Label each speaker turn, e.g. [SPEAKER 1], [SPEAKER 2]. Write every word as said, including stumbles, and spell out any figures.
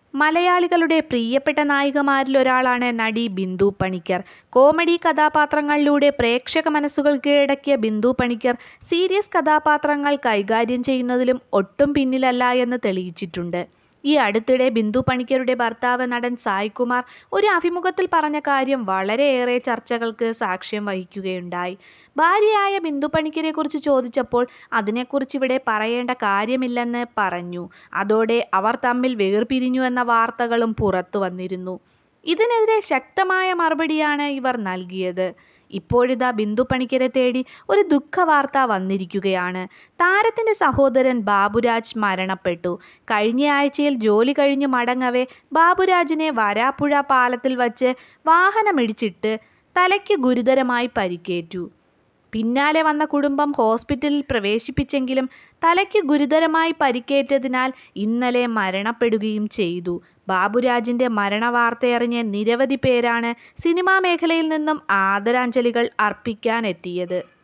[SPEAKER 1] മലയാളികളുടെ പ്രിയപ്പെട്ട നായികമാരിലൊരാളാണ് നടി ബിന്ദു പണിക്കർ. കോമഡി കഥാപാത്രങ്ങളിലൂടെ പ്രേക്ഷക മനസ്സുകൾ കീഴടക്കിയ ബിന്ദു പണിക്കർ സീരിയസ് കഥാപാത്രങ്ങൾ കൈകാര്യം ചെയ്യുന്നതിലും ഒട്ടും പിന്നിലല്ല എന്ന് തെളിയിച്ചിട്ടുണ്ട്. ഈ അടുത്തിടെ ബിന്ദു പണിക്കരുടെ ഭർത്താവ് നടൻ സായ് കുമാർ ഒരു അഭിമുഖത്തിൽ പറഞ്ഞ കാര്യം വളരെയേറെ ചർച്ചകൾക്ക് സാക്ഷ്യം വഹിക്കുകയുണ്ടായി. ഭാര്യയായ ബിന്ദു പണിക്കരെക്കുറിച്ച് ചോദിച്ചപ്പോൾ അതിനെക്കുറിച്ച് ഇവിടെ പറയേണ്ട കാര്യമില്ലെന്ന് പറഞ്ഞു. അതോടെ അവർ തമ്മിൽ വേർപിരിഞ്ഞു എന്ന വാർത്തകളും പുറത്തു വന്നിരുന്നു. ഇതിനെതിരെ ശക്തമായ മറുപടിയാണ് ഇവർ നൽകിയത്. ഇപ്പോഴിതാ ബിന്ദു പണിക്കരെ തേടി ഒരു ദുഃഖവാർത്ത വന്നിരിക്കുകയാണ്. താരത്തിൻ്റെ സഹോദരൻ ബാബുരാജ് മരണപ്പെട്ടു. കഴിഞ്ഞ ആഴ്ചയിൽ ജോലി കഴിഞ്ഞു മടങ്ങവേ ബാബുരാജിനെ വരാപ്പുഴ പാലത്തിൽ വച്ച് വാഹനമിടിച്ചിട്ട് തലയ്ക്ക് ഗുരുതരമായി പരിക്കേറ്റു. പിന്നാലെ വന്ന കുടുംബം ഹോസ്പിറ്റലിൽ പ്രവേശിപ്പിച്ചെങ്കിലും തലയ്ക്ക് ഗുരുതരമായി പരിക്കേറ്റതിനാൽ ഇന്നലെ മരണപ്പെടുകയും ചെയ്തു. ബാബുരാജിൻ്റെ മരണവാർത്തയറിഞ്ഞ് നിരവധി പേരാണ് സിനിമാ മേഖലയിൽ നിന്നും ആദരാഞ്ജലികൾ അർപ്പിക്കാനെത്തിയത്.